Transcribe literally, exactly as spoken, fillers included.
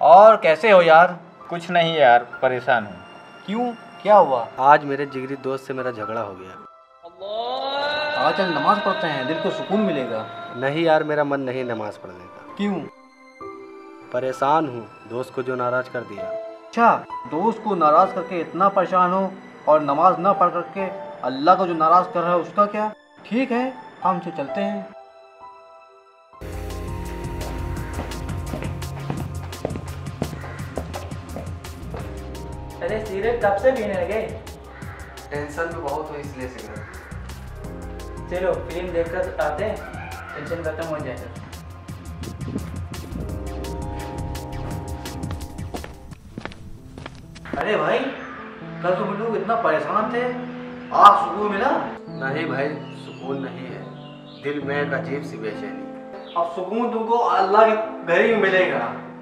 और कैसे हो यार? कुछ नहीं यार, परेशान हूँ। क्यों, क्या हुआ? आज मेरे जिगरी दोस्त से मेरा झगड़ा हो गया। आज चल नमाज पढ़ते हैं, दिल को सुकून मिलेगा। नहीं यार, मेरा मन नहीं नमाज पढ़ने का। क्यों? परेशान हूँ दोस्त को जो नाराज कर दिया। अच्छा, दोस्त को नाराज करके इतना परेशान हो और नमाज न पढ़ करके अल्लाह को जो नाराज कर रहा है उसका क्या? ठीक है, हम से चलते हैं। अरे सिगरेट कब से पीने लगे? टेंशन में बहुत हो इसलिए सिगरेट। चलो फिल्म देखकर आते हैं, टेंशन खत्म हो जाएगा। अरे भाई, कल तुम लोग इतना परेशान थे, आज सुकून मिला? नहीं भाई, सुकून नहीं है, दिल में एक अजीब सी बेचैनी। अब सुकून तुमको अल्लाह के घर ही मिलेगा।